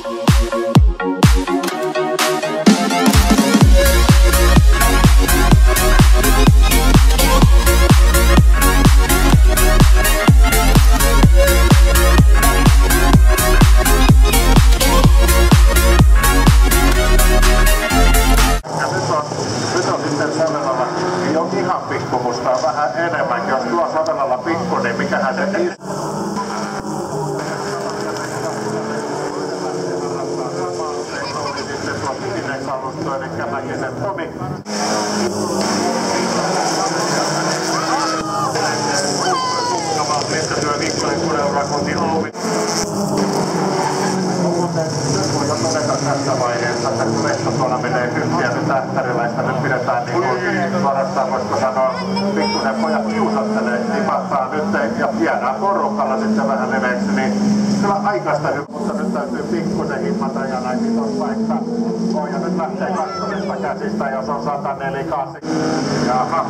Tässä vaiheessa, että kun Lehto tuolla menee kyntiä nyt Ähtäriläistä, nyt pidetään niin suorastaan, voisiko sanoa, pikkusen pojat kiusattelee, tipahtaa nyt ja jäädään porukalla sitten vähän leveäksi, niin kyllä aikaista hyvä, mutta nyt täytyy pikkusen himmata ja näin vitospaikka on ja nyt lähtee kakkosesta käsistä, jos on 148. Jaha.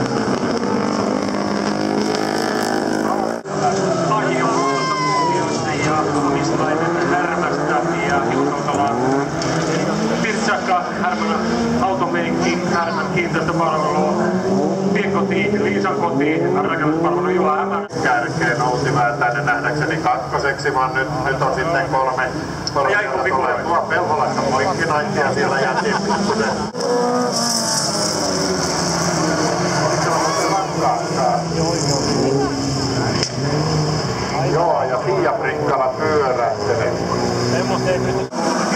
Laki on tuosta kunnioista ja omistainen Härmästä ja Hilkautala Pirtsakka, Härmän automeikki, Härmän kiinteistöpalvelu, Pienkotiin, Liisan kotiin, rakennuspalvelu Juha Hämän. Kärkeen nousi vähän tänne nähdäkseni kakkoseksi, vaan nyt on sitten kolme. Jäikö pikkuinen? Tuo Pelholassa poikkinaittia siellä jätiin pikkusen. Joo, ja Pia Prikkala pyörähteli. Semmoista ei pysty.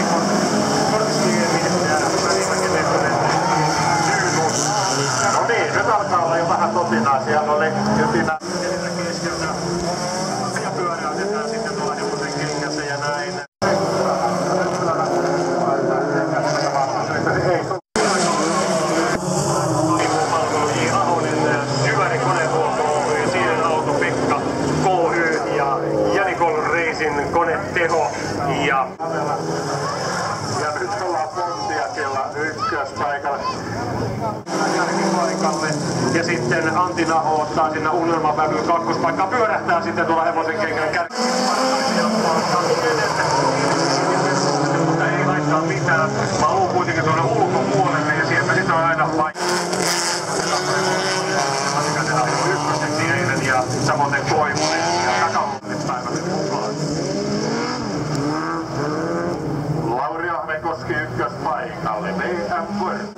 No niin, nyt alkaa olla jo vähän totinaa. Siellä oli jytinä. Keskeltä ja pyöräytetään sitten tuolla hevosen kengässä ja näin. Koneteho ja nyt ollaan Pontiakilla ykköspaikalla. Ja sitten Antti Naho ottaa sinne unelmavävyyn kakkospaikkaan, pyörähtää sitten tuolla hevosen kengän kärkeen. Mutta ei haittaa mitään. Mä haluan kuitenkin tuonne ulkopuolelle ja sieltä sitten on aina paikka. Matikainen oli ykköseksi eilen ja samoin Koivunen ja takapuolet päivät mukaan. Lauri Ahvenkoski ykköspaikalle. VM Word.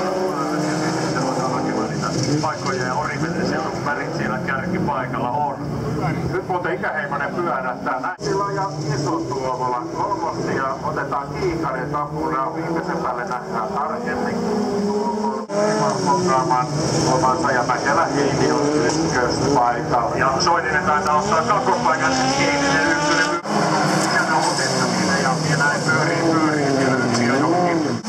Paikkoja ja Oriveteen seurun värit siellä kärkipaikalla on. Nyt muuten Ikäheimonen pyörähtää näin. Sillä ja iso Tuovola kolmosti ja otetaan kiikarit apuna. Viimeisen päälle nähdään tarkemmin. Kokkaamaan omansa ja Mäkelä Heini on ykköspaikalla. Ja Soininen taitaa ottaa kakkospaikan Heininen ykkönen. Sieltä on otettaville ja näin pyörii siellä yksi ja jokin.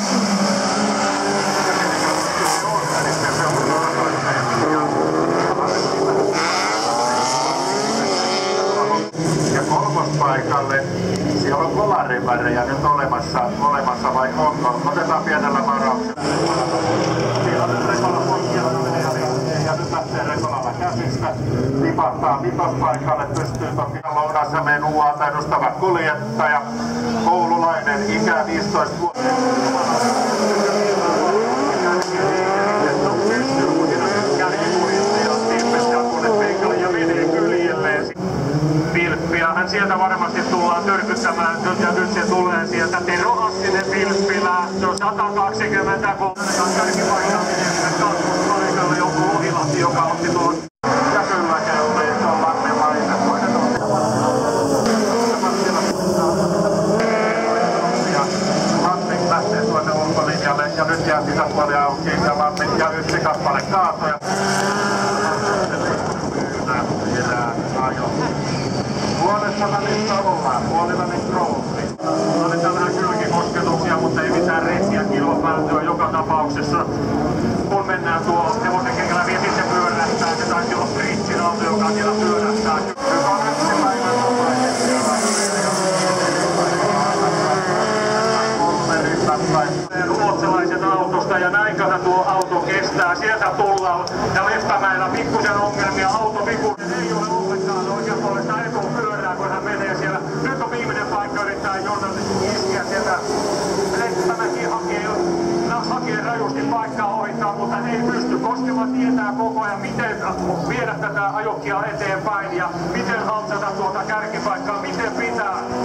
Ja kolmospaikalle, siellä on kolarivärejä nyt olemassa vai onko? Otetaan pienellä varauksella. Siellä on nyt Rekola poikkialla ja nyt lähtee Rekolalla käsistä. Tipahtaa vitospaikalle, pystyy toki Lounais-Hämeen UA:ta edustava kuljettaja. Koululainen, ikä 15 vuotta. Hän sieltä varmasti tullaan törkyttämään ja nyt se tulee sieltä Tero Hassinen Vilppilä. Se on 120 kärkipaikallinen kakkospaikalle joku Ohilahti, joka otti tuon. Ja kyllä kelli, se on Lammilainen. Lammi lähtee tuonne ulkolinjalle ja nyt jää sisäpuoli auki ja Lammi ja yksi kappale kaatoja. Puolessa välissä ollaan, puolivälin krooppi. Annetaan vähän kylkikosketuksia, mutta ei mitään reissiä kilpailutyä joka tapauksessa. Kun mennään tuo hevosen kengällä vielä sitten pyörähtää, se taisi olla Fritsin auto, joka siellä pyörähtää. Ruotsalaiset autosta ja näinköhän tuo auto kestää. Sieltä tullaan ja Leftämäellä pikkusen ongelmia. Auto pikkusen ei ole ollenkaan oikeapuolesta etupyörää, kun hän menee siellä. Nyt on viimeinen paikka yrittää Jonas ei pysty, Koskela tietää koko ajan, miten viedä tätä ajokia eteenpäin ja miten haltsata tuota kärkipaikkaa, miten pitää